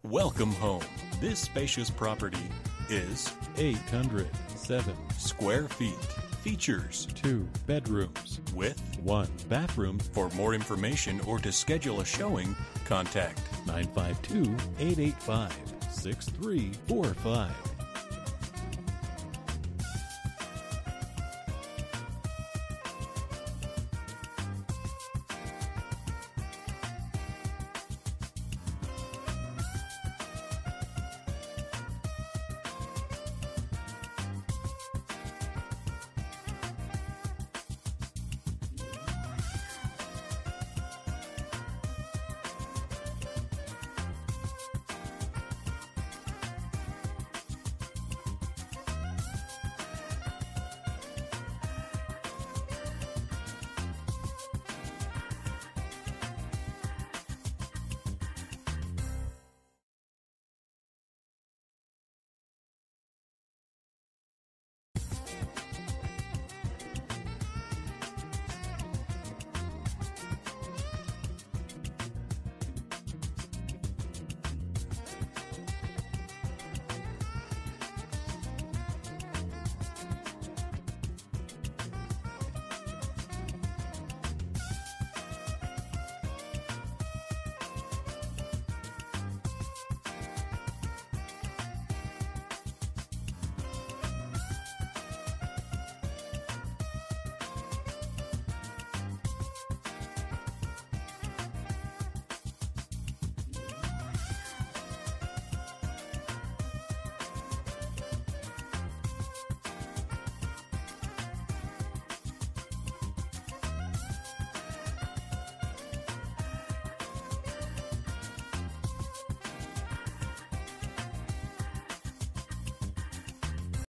Welcome home. This spacious property is 807 square feet. Features 2 bedrooms with 1 bathroom. For more information or to schedule a showing, contact 952-885-6345.